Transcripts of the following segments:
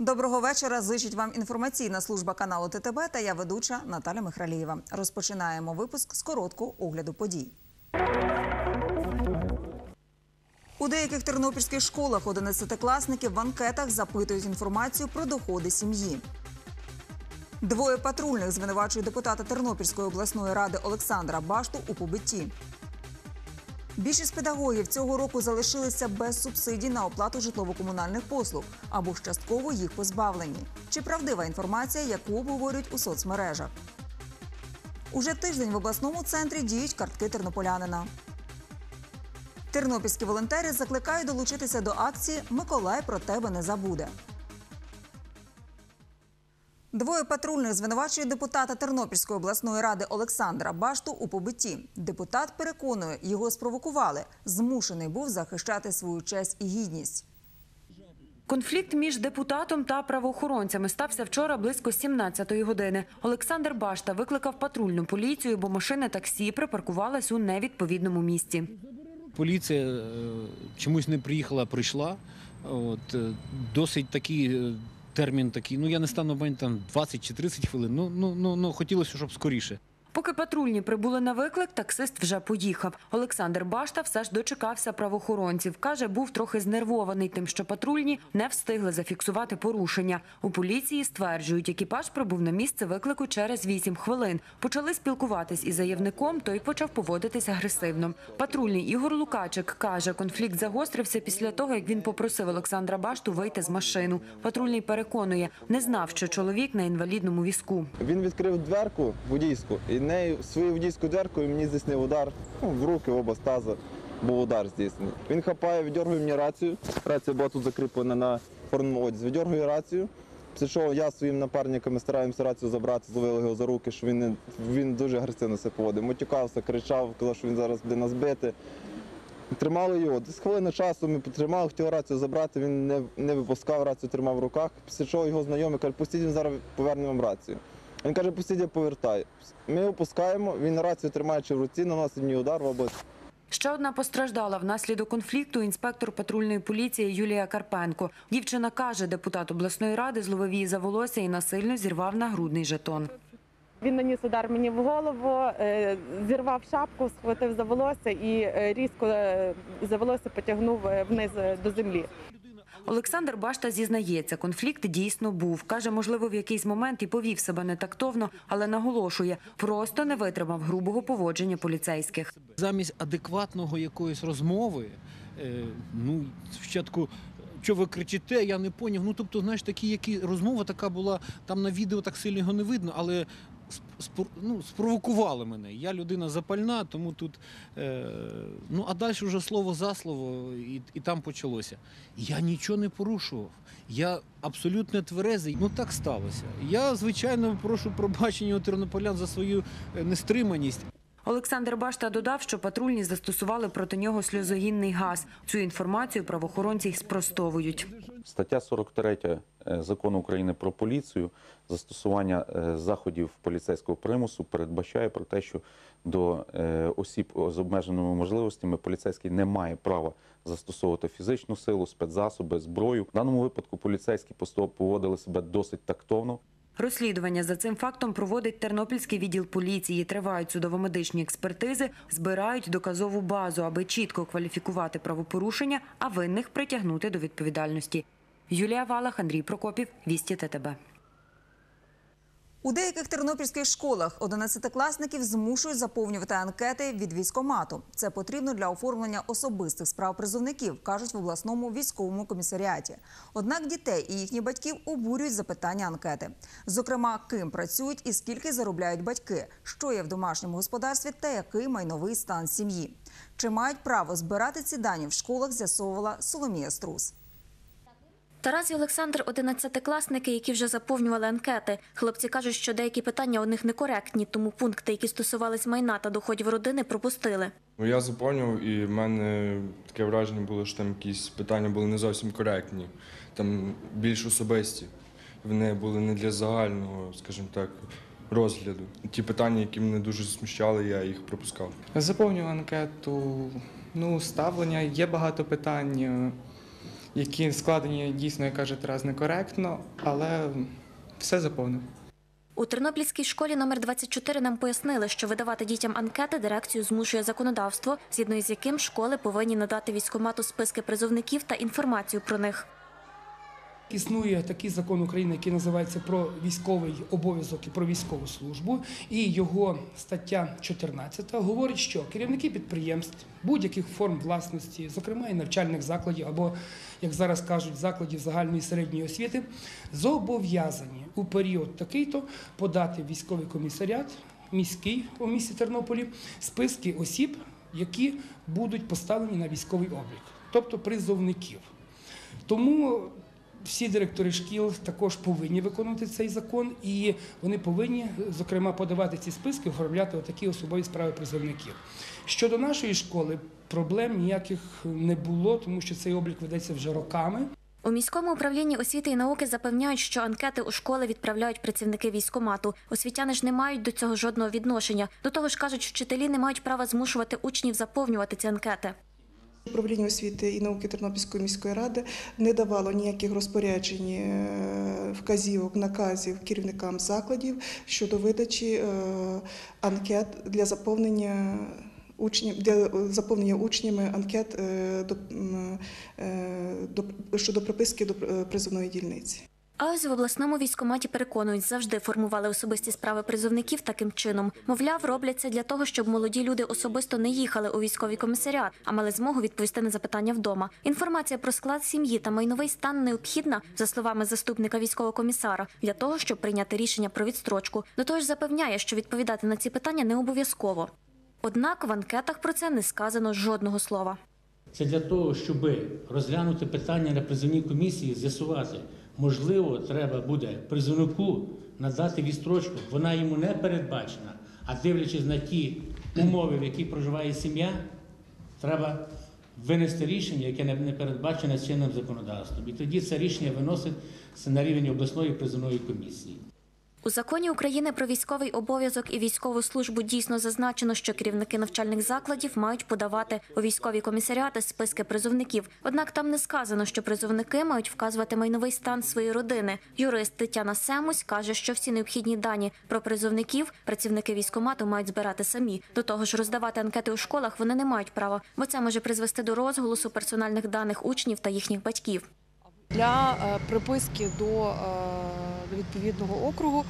Доброго вечора. Зичить вам інформаційна служба каналу ТТБ та я ведуча Наталя Михралієва. Розпочинаємо випуск з короткого огляду подій. У деяких тернопільських школах 11-класники в анкетах запитують інформацію про доходи сім'ї. Двоє патрульних звинувачують депутата Тернопільської обласної ради Олександра Башту у побитті. Більшість педагогів цього року залишилися без субсидій на оплату житлово-комунальних послуг або ж частково їх позбавлені. Чи правдива інформація, яку обговорюють у соцмережах? Уже тиждень в обласному центрі діють картки тернополянина. Тернопільські волонтери закликають долучитися до акції «Миколай про тебе не забуде». Двоє патрульних звинувачують депутата Тернопільської обласної ради Олександра Башту у побитті. Депутат переконує, його спровокували. Змушений був захищати свою честь і гідність. Конфлікт між депутатом та правоохоронцями стався вчора близько 17-ї години. Олександр Башта викликав патрульну поліцію, бо машина таксі припаркувалась у невідповідному місці. Поліція чомусь не приїхала, а прийшла. Досить такий термін, я не стану бачити, там 20 чи 30 хвилин, хотілося, щоб скоріше. Поки патрульні прибули на виклик, таксист вже поїхав. Олександр Башта все ж дочекався правоохоронців. Каже, був трохи знервований тим, що патрульні не встигли зафіксувати порушення. У поліції стверджують, екіпаж прибув на місце виклику через 8 хвилин. Почали спілкуватись із заявником, той почав поводитись агресивно. Патрульний Ігор Лукачик каже, конфлікт загострився після того, як він попросив Олександра Башту вийти з машини. Патрульний переконує, не знав, що чоловік на інвалідному візку. Він відкрив дверку водійську і нею своєю водійською дверкою мені здійснив удар в руки, в оба таза був удар здійснений. Він хапає, віддергує мені рацію. Рація була тут закріплена на форменому одязі. Віддергує рацію. Після чого я своїм напарниками стараємося рацію забрати, зловили його за руки, що він дуже агресивно себе поводив. Матюкався, кричав, казав, що він зараз буде нас бити. Тримали його. Десь хвилину часу ми потримали, хотів рацію забрати, він не випускав, рацію тримав в руках. Після чого його знайомий каже, пустіть, він зараз поверне вам рацію. Він каже, пустіть, я повертаю. Ми його пускаємо, він рацію тримаючи в руці, наносить мені удар в область. Ще одна постраждала внаслідок конфлікту – інспектор патрульної поліції Юлія Карпенко. Дівчина каже, депутат обласної ради зловив її за волосся і насильно зірвав нагрудний жетон. Він наніс удар мені в голову, зірвав шапку, схватив за волосся і різко за волосся потягнув вниз до землі. Олександр Башта зізнається, конфлікт дійсно був. Каже, можливо, в якийсь момент і повів себе нетактовно, але наголошує, просто не витримав грубого поводження поліцейських. Замість адекватного якоїсь розмови, спочатку, що ви кричите, я не поняв. Розмова така була, там на відео так сильно його не видно, але спровокували мене. Я людина запальна, тому тут, а далі вже слово за слово, і там почалося. Я нічого не порушував, я абсолютно тверезий, так сталося. Я, звичайно, прошу пробачення у тернополян за свою нестриманість. Олександр Башта додав, що патрульні застосували проти нього сльозогінний газ. Цю інформацію правоохоронці спростовують. Стаття 43 Закону України про поліцію, застосування заходів поліцейського примусу передбачає про те, що до осіб з обмеженими можливостями поліцейський не має права застосовувати фізичну силу, спецзасоби, зброю. В даному випадку поліцейські поводили себе досить тактовно. Розслідування за цим фактом проводить Тернопільський відділ поліції. Тривають судово-медичні експертизи, збирають доказову базу, аби чітко кваліфікувати правопорушення, а винних притягнути до відповідальності. Юлія Валах, Андрій Прокопів, Вісті ТТБ. У деяких тернопільських школах 11-класників змушують заповнювати анкети від військкомату. Це потрібно для оформлення особистих справ призовників, кажуть в обласному військовому комісаріаті. Однак дітей і їхніх батьків обурюють запитання анкети. Зокрема, ким працюють і скільки заробляють батьки, що є в домашньому господарстві та який майновий стан сім'ї. Чи мають право збирати ці дані в школах, з'ясовувала Соломія Струс. Тарас і Олександр – 11-класники, які вже заповнювали анкети. Хлопці кажуть, що деякі питання у них некоректні, тому пункти, які стосувались майна та доходів родини, пропустили. Я заповнював, і в мене таке враження було, що там якісь питання були не зовсім коректні, там більш особисті. Вони були не для загального, скажімо так, розгляду. Ті питання, які мене дуже смущали, я їх пропускав. Заповнював анкету, ставлення, є багато питань. які складені дійсно, як каже Тарас, некоректно, але все заповнив. У Тернопільській школі номер 24 нам пояснили, що видавати дітям анкети дирекцію змушує законодавство, згідно із яким школи повинні надати військкомату списки призовників та інформацію про них. Існує такий закон України, який називається «Про військовий обов'язок і про військову службу», і його стаття 14 говорить, що керівники підприємств, будь-яких форм власності, зокрема і навчальних закладів або, як зараз кажуть, закладів загальної і середньої освіти, зобов'язані у період такий-то подати в військовий комісаріат міський у місті Тернополі списки осіб, які будуть поставлені на військовий облік, тобто призовників. Тому всі директори шкіл також повинні виконувати цей закон, і вони повинні, зокрема, подавати ці списки, оформляти отакі особові справи призовників. Щодо нашої школи, проблем ніяких не було, тому що цей облік ведеться вже роками. У міському управлінні освіти і науки запевняють, що анкети у школи відправляють працівники військкомату. Освітяни ж не мають до цього жодного відношення. До того ж, кажуть, вчителі не мають права змушувати учнів заповнювати ці анкети. Управління освіти і науки Тернопільської міської ради не давало ніяких розпоряджень, вказівок, наказів керівникам закладів щодо видачі анкет для заповнення учнями анкет щодо приписки до призовної дільниці. А ось в обласному військкоматі переконують, завжди формували особисті справи призовників таким чином. Мовляв, роблять це для того, щоб молоді люди особисто не їхали у військовий комісаріат, а мали змогу відповісти на запитання вдома. Інформація про склад сім'ї та майновий стан необхідна, за словами заступника військового комісара, для того, щоб прийняти рішення про відстрочку. До того ж запевняє, що відповідати на ці питання не обов'язково. Однак в анкетах про це не сказано жодного слова. Це для того, щоб розглянути питання на призовній комісії, з'ясувати, можливо, треба буде призовнику надати відстрочку, вона йому не передбачена, а дивлячись на ті умови, в яких проживає сім'я, треба винести рішення, яке не передбачене чинним законодавством. І тоді це рішення виноситься на рівень обласної призовної комісії. У Законі України про військовий обов'язок і військову службу дійсно зазначено, що керівники навчальних закладів мають подавати у військові комісаріати списки призовників. Однак там не сказано, що призовники мають вказувати майновий стан своєї родини. Юрист Тетяна Семусь каже, що всі необхідні дані про призовників працівники військкомату мають збирати самі. До того ж, роздавати анкети у школах вони не мають права, бо це може призвести до розголосу персональних даних учнів та їхніх батьків. Для приписки до відповідного округу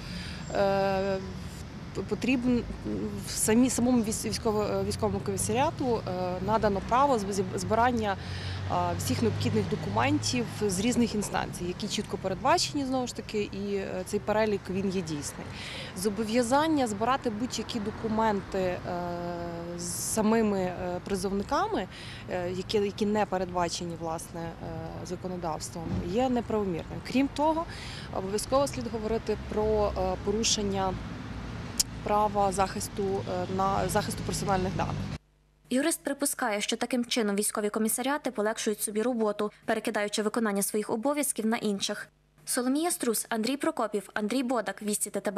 потрібно самому військовому комісаріату надано право збирання всіх необхідних документів з різних інстанцій, які чітко передбачені, знову ж таки, і цей перелік він є дійсний. Зобов'язання збирати будь-які документи з самими призовниками, які не передбачені, власне, законодавством, є неправомірним. Крім того, обов'язково слід говорити про порушення права захисту персональних даних. Юрист припускає, що таким чином військові комісаріати полегшують собі роботу, перекидаючи виконання своїх обов'язків на інших. Соломія Струс, Андрій Прокопів, Андрій Бодак, Вісті ТТБ.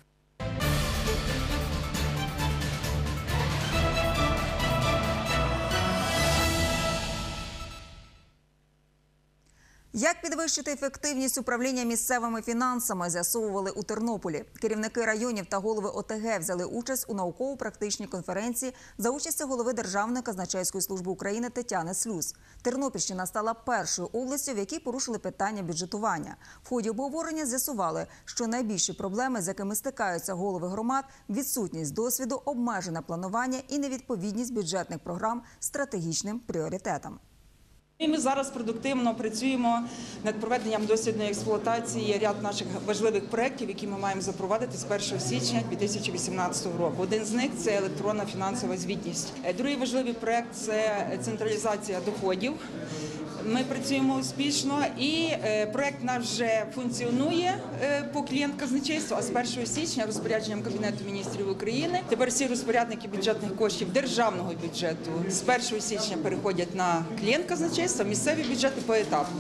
Як підвищити ефективність управління місцевими фінансами, з'ясовували у Тернополі. Керівники районів та голови ОТГ взяли участь у науково-практичній конференції за участю голови Державної казначейської служби України Тетяни Слюс. Тернопільщина стала першою областю, в якій порушили питання бюджетування. В ході обговорення з'ясували, що найбільші проблеми, з якими стикаються голови громад – відсутність досвіду, обмежене планування і невідповідність бюджетних програм стратегічним пріоритетам. Ми зараз продуктивно працюємо над проведенням дослідної експлуатації ряд наших важливих проєктів, які ми маємо запровадити з 1 січня 2018 року. Один з них – це електронна фінансова звітність. Другий важливий проєкт – це централізація доходів. Ми працюємо успішно і проєкт наш вже функціонує по клієнт-казначейству, а з 1 січня розпорядженням Кабінету міністрів України тепер всі розпорядники бюджетних коштів державного бюджету з 1 січня переходять на клієнт-казначейство, місцеві бюджети поетапно.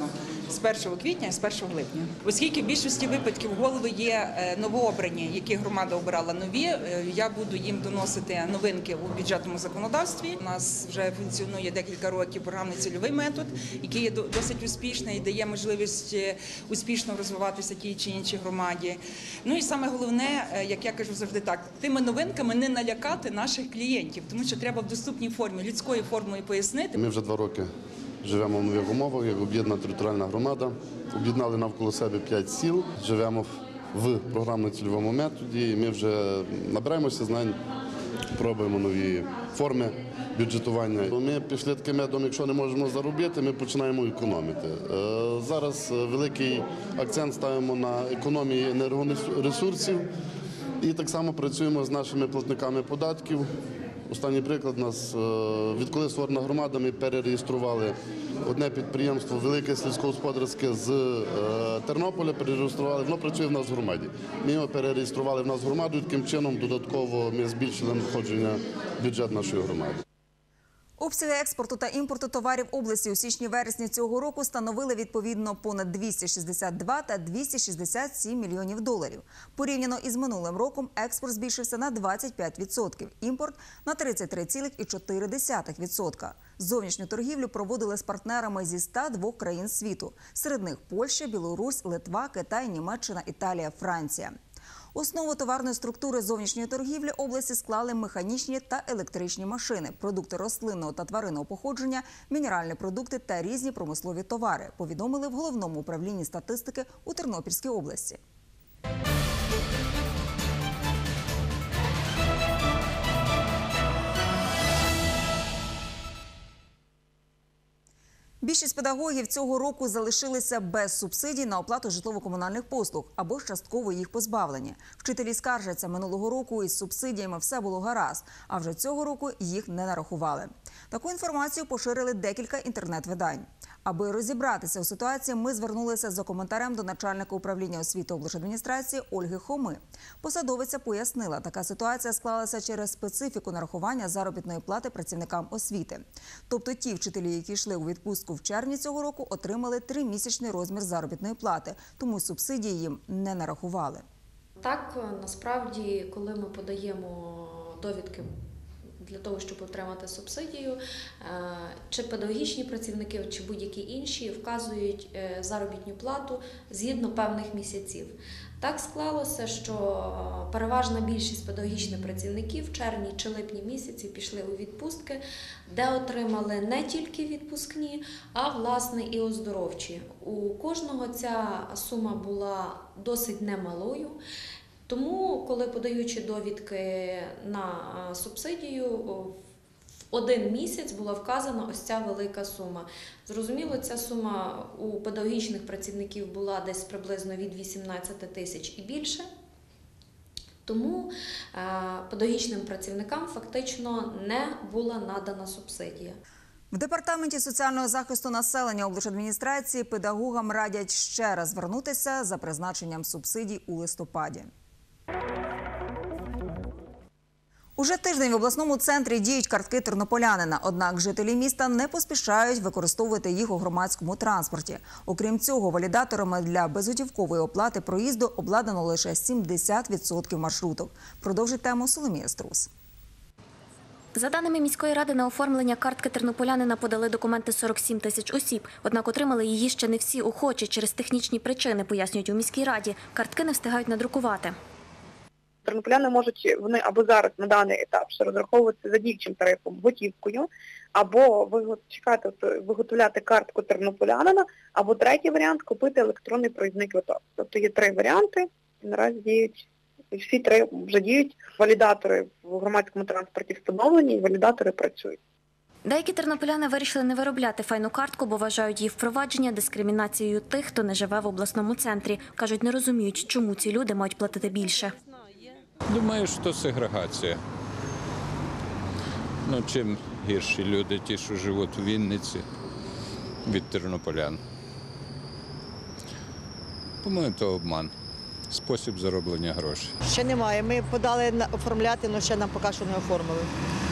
з 1 квітня і з 1 липня. Оскільки в більшості випадків голови є новообрані, які громада обирала нові, я буду їм доносити новинки у бюджетному законодавстві. У нас вже функціонує декілька років програмний цільовий метод, який є досить успішний і дає можливість успішно розвиватися тій чи іншій громаді. Ну і саме головне, як я кажу завжди так, тими новинками не налякати наших клієнтів, тому що треба в доступній формі, людською формою пояснити. Ми вже 2 роки живемо в нових умовах, як об'єднана територіальна громада. Об'єднали навколо себе 5 сіл, живемо в програмно-цільовому методі, і ми вже набираємося знань, пробуємо нові форми бюджетування. Ми пішли таким методом, якщо не можемо заробити, ми починаємо економити. Зараз великий акцент ставимо на економії енергоресурсів і так само працюємо з нашими платниками податків. Останній приклад у нас, відколи створена громада, ми перереєстрували одне підприємство, велике сільськогосподарське з Тернополя, перереєстрували, воно працює в нас в громаді. Ми його перереєстрували в нас в громаду, і таким чином додатково ми збільшили надходження в бюджет нашої громади. Обсяги експорту та імпорту товарів області у січні-вересні цього року становили відповідно понад 262 та 267 мільйонів доларів. Порівняно із минулим роком експорт збільшився на 25%, імпорт – на 33,4%. Зовнішню торгівлю проводили з партнерами зі 102 країн світу. Серед них Польща, Білорусь, Литва, Китай, Німеччина, Італія, Франція. Основу товарної структури зовнішньої торгівлі області склали механічні та електричні машини, продукти рослинного та тваринного походження, мінеральні продукти та різні промислові товари, повідомили в Головному управлінні статистики у Тернопільській області. Більшість педагогів цього року залишилися без субсидій на оплату житлово-комунальних послуг або ж частково їх позбавлені. Вчителі скаржаться, минулого року із субсидіями все було гаразд, а вже цього року їх не нарахували. Таку інформацію поширили декілька інтернет-видань. Аби розібратися у ситуації, ми звернулися за коментарем до начальника управління освіти облдержадміністрації Ольги Хоми. Посадовиця пояснила, така ситуація склалася через специфіку нарахування заробітної плати працівникам освіти. Тобто ті вчителі, які йшли у відпустку в червні цього року, отримали 3-місячний розмір заробітної плати, тому субсидії їм не нарахували. Так, насправді, коли ми подаємо довідки для того, щоб отримати субсидію, чи педагогічні працівники, чи будь-які інші вказують заробітну плату згідно певних місяців. Так склалося, що переважна більшість педагогічних працівників в червні чи липні місяці пішли у відпустки, де отримали не тільки відпускні, а власне і оздоровчі. У кожного ця сума була досить немалою. Тому, коли подаючи довідки на субсидію, в один місяць була вказана ось ця велика сума. Зрозуміло, ця сума у педагогічних працівників була десь приблизно від 18 тисяч і більше. Тому педагогічним працівникам фактично не була надана субсидія. В Департаменті соціального захисту населення облдержадміністрації педагогам радять ще раз звернутися за призначенням субсидій у листопаді. Уже тиждень в обласному центрі діють картки тернополянина, однак жителі міста не поспішають використовувати їх у громадському транспорті. Окрім цього, валідаторами для безготівкової оплати проїзду обладнано лише 70% маршруток. Продовжить тему Соломія Струс. За даними міської ради, на оформлення картки тернополянина подали документи 47 тисяч осіб. Однак отримали її ще не всі охочі через технічні причини, пояснюють у міській раді. Картки не встигають надрукувати. Тернополяни можуть вони або зараз на даний етап ще розраховуватися за діючим тарифом готівкою, або виготовляти картку тернополянина, або третій варіант – купити електронний проїзний квиток. Тобто є 3 варіанти, і наразі діють, і всі 3 вже діють. Валідатори в громадському транспорті встановлені, і валідатори працюють. Деякі тернополяни вирішили не виробляти файну картку, бо вважають її впровадження дискримінацією тих, хто не живе в обласному центрі. Кажуть, не розуміють, чому ці люди мають платити більше. Думаю, що сегрегація. Чим гірші люди, ті, що живуть у Вінниці, від тернополян. По-моєму, це обман. Спосіб зароблення грошей. Ще немає. Ми подали оформляти, але ще нам поки що не оформили.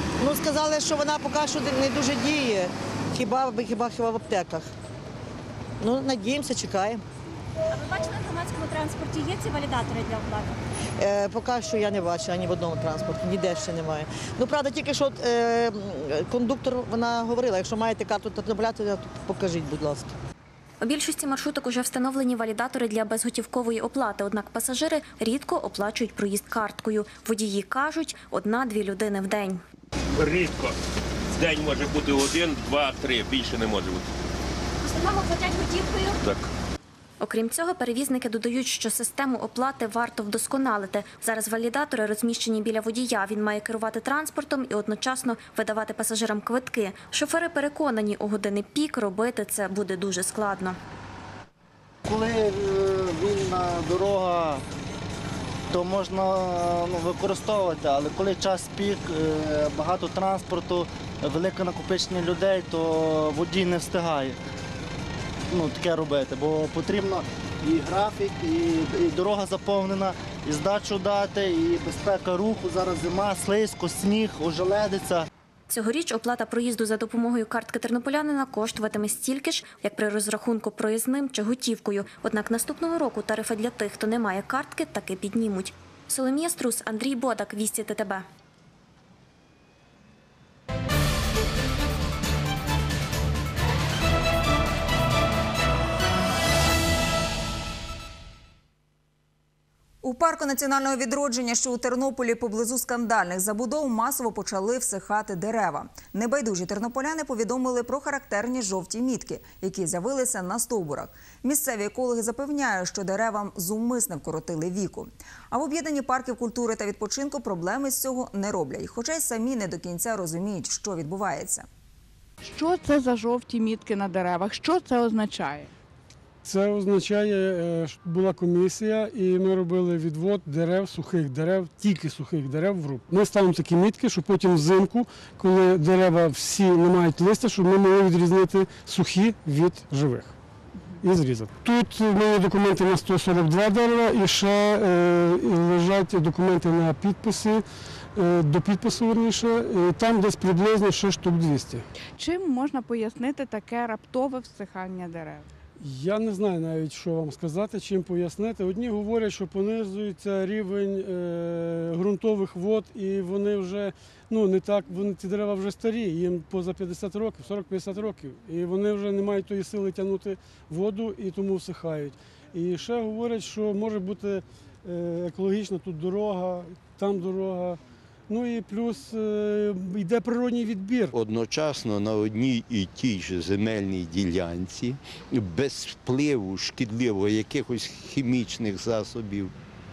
Сказали, що вона поки що не дуже діє, хіба в аптеках. Ну, надіємося, чекаємо. А ви бачили, в громадському транспорті є ці валідатори для оплати? Поки що я не бачила ні в одному транспорті, ніде ще немає. Ну, правда, тільки що кондуктор, вона говорила, якщо маєте карту тернополянина, то покажіть, будь ласка. У більшості маршруток уже встановлені валідатори для безготівкової оплати, однак пасажири рідко оплачують проїзд карткою. Водії кажуть, 1-2 людини в день. Рідко. В день може бути 1, 2, 3, більше не може бути. В основному платять готівкою? Так. Окрім цього, перевізники додають, що систему оплати варто вдосконалити. Зараз валідатори розміщені біля водія. Він має керувати транспортом і одночасно видавати пасажирам квитки. Шофери переконані, у години пік робити це буде дуже складно. Коли вільна дорога, то можна використовувати, але коли час пік, багато транспорту, велике накопичення людей, то водій не встигає таке робити, бо потрібно і графік, і дорога заповнена, і здачу дати, і безпека руху. Зараз зима, слизько, сніг, ожеледиця. Цьогоріч оплата проїзду за допомогою картки тернополянина коштуватиме стільки ж, як при розрахунку проїзним чи готівкою. Однак наступного року тарифи для тих, хто не має картки, таки піднімуть. Соломія Струс, Андрій Бодак, Вісті ТТБ. У парку національного відродження, що у Тернополі поблизу скандальних забудов, масово почали всихати дерева. Небайдужі тернополяни повідомили про характерні жовті мітки, які з'явилися на стовбурах. Місцеві екологи запевняють, що деревам зумисне вкоротили віку. А в об'єднанні парків культури та відпочинку проблеми з цього не роблять, хоча й самі не до кінця розуміють, що відбувається. Що це за жовті мітки на деревах? Що це означає? Це означає, що була комісія, і ми робили відвод дерев, сухих дерев, тільки сухих дерев в груп. Ми ставимо такі мітки, щоб потім взимку, коли дерева всі не мають листя, щоб ми могли відрізнити сухі від живих і зрізати. Тут в мене документи на 142 дерева і ще лежать документи на підписи, до підпису, верніше, там десь приблизно ще штук 200. Чим можна пояснити таке раптове всихання дерев? Я не знаю навіть, що вам сказати, чим пояснити. Одні говорять, що понижується рівень ґрунтових вод, і вони вже, не так, ці дерева вже старі, їм поза 50 років, 40-50 років, і вони вже не мають тої сили тягнути воду, і тому всихають. І ще говорять, що може бути екологічна тут дорога, там дорога. Ну і плюс йде природній відбір. Одночасно на одній і тій же земельній ділянці, без впливу шкідливого якихось хімічних засобів,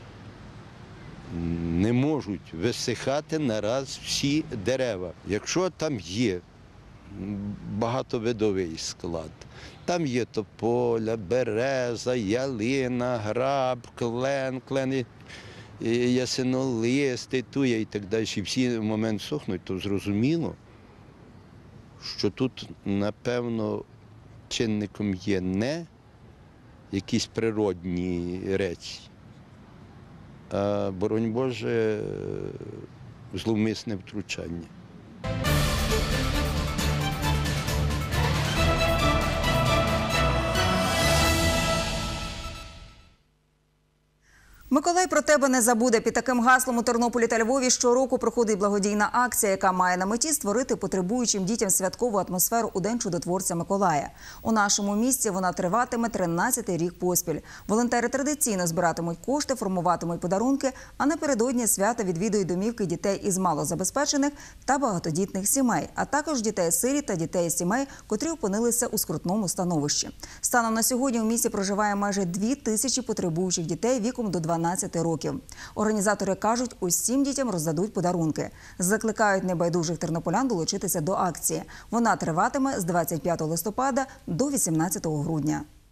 не можуть висихати нараз всі дерева. Якщо там є багатовидовий склад, там є тополя, береза, ялина, граб, клен, ясенолисти, туя і так далі, всі в момент сохнуть, то зрозуміло, що тут, напевно, чинником є не якісь природні речі, а, боронь Боже, зловмисне втручання. Миколай про тебе не забуде. Під таким гаслом у Тернополі та Львові щороку проходить благодійна акція, яка має на меті створити потребуючим дітям святкову атмосферу у День чудотворця Миколая. У нашому місті вона триватиме 13-й рік поспіль. Волонтери традиційно збиратимуть кошти, формуватимуть подарунки, а напередодні свята відвідують домівки дітей із малозабезпечених та багатодітних сімей, а також дітей-сиріт та дітей з сімей, котрі опинилися у скрутному становищі. Станом на сьогодні у місті проживає майже 2000 потребуючих дітей віком до 12 років. Організатори кажуть, усім дітям роздадуть подарунки. Закликають небайдужих тернополян долучитися до акції. Вона триватиме з 25 листопада до 18 грудня.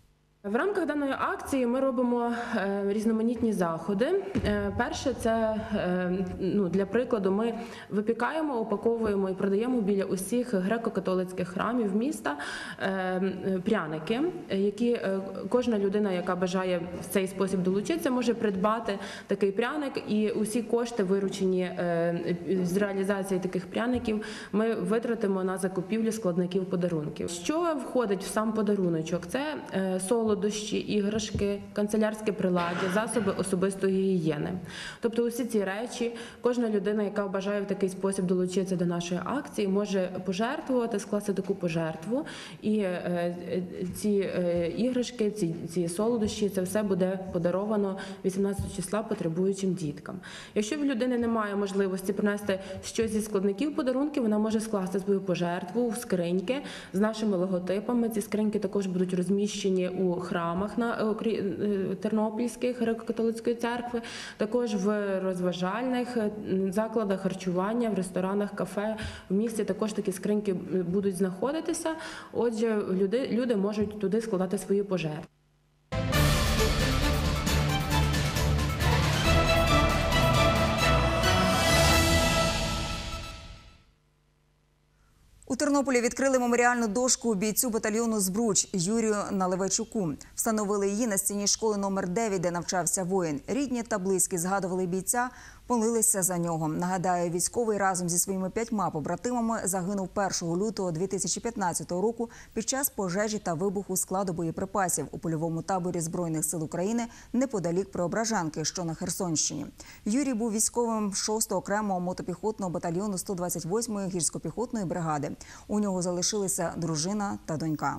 В рамках даної акції ми робимо різноманітні заходи. Перше, це, для прикладу, ми випікаємо, упаковуємо і продаємо біля усіх греко-католицьких храмів міста пряники, які кожна людина, яка бажає в цей спосіб долучитися, може придбати такий пряник, і усі кошти, виручені з реалізації таких пряників, ми витратимо на закупівлю складників подарунків. Що входить в сам подаруночок? Це солодощі, іграшки, канцелярське приладдя, засоби особистої гігієни. Тобто усі ці речі кожна людина, яка бажає в такий спосіб долучитися до нашої акції, може пожертвувати, скласти таку пожертву, і ці іграшки, ці солодощі, це все буде подаровано 18 числа потребуючим діткам. Якщо в людини немає можливості принести щось зі складників подарунків, вона може скласти свою пожертву в скриньки з нашими логотипами. Ці скриньки також будуть розміщені у храмах Тернопільських греко-католицької церкви, також в розважальних закладах харчування, в ресторанах, кафе. В місті також такі скриньки будуть знаходитися. Отже, люди можуть туди складати свої пожертви. У Тернополі відкрили меморіальну дошку бійцю батальйону «Збруч» Юрію Наливайчуку. Встановили її на стіні школи номер 9, де навчався воїн. Рідні та близькі згадували бійця, молилися за нього. Нагадаю, військовий разом зі своїми 5 побратимами загинув 1 лютого 2015 року під час пожежі та вибуху складу боєприпасів у польовому таборі Збройних сил України неподалік Преображенки, що на Херсонщині. Юрій був військовим 6-го окремого мотопіхотного батальйону 128-ї гірсько-піхотної бригади. У нього залишилися дружина та донька.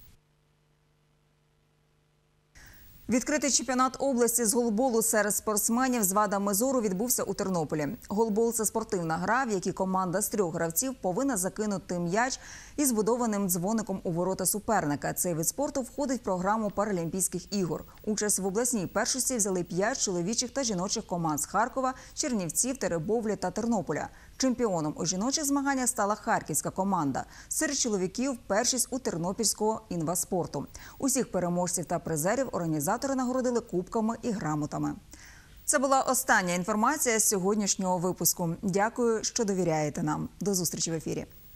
Відкритий чемпіонат області з голболу серед спортсменів з вадами зору відбувся у Тернополі. Голбол – це спортивна гра, в якій команда з 3 гравців повинна закинути м'яч із збудованим дзвоником у ворота суперника. Цей вид спорту входить в програму Паралімпійських ігор. Участь в обласній першості взяли 5 чоловічих та жіночих команд з Харкова, Чернівців, Теребовлі та Тернополя. Чемпіоном у жіночих змаганнях стала харківська команда. Серед чоловіків – першість у тернопільського інваспорту. Усіх переможців та призерів організатори нагородили кубками і грамотами. Це була остання інформація з сьогоднішнього випуску. Дякую, що довіряєте нам. До зустрічі в ефірі.